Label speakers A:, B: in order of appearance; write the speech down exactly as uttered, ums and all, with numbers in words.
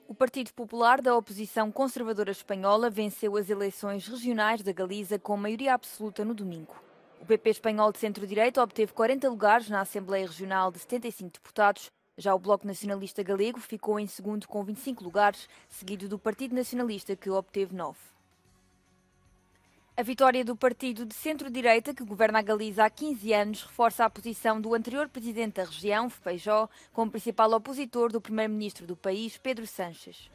A: O Partido Popular da oposição conservadora espanhola venceu as eleições regionais da Galiza com maioria absoluta no domingo. O P P espanhol de centro-direita obteve quarenta lugares na Assembleia Regional de setenta e cinco deputados. Já o Bloco Nacionalista Galego ficou em segundo com vinte e cinco lugares, seguido do Partido Nacionalista, que obteve nove. A vitória do partido de centro-direita, que governa a Galiza há quinze anos, reforça a posição do anterior presidente da região, Feijó, como principal opositor do primeiro-ministro do país, Pedro Sánchez.